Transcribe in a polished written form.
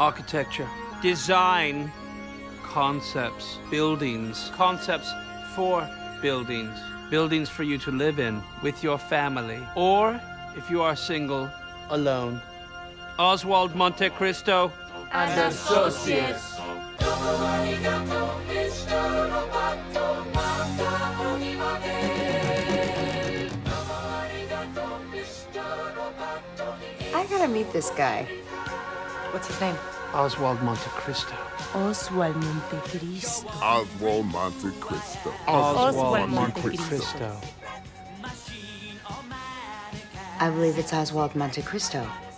architecture, design concepts, buildings, concepts for buildings, buildings for you to live in with your family, or if you are single, alone. Oswald Montecristo and Associates. I gotta meet this guy. What's his name? Oswald Montecristo. Oswald Montecristo. Oswald Montecristo. Oswald Montecristo. I believe it's Oswald Montecristo.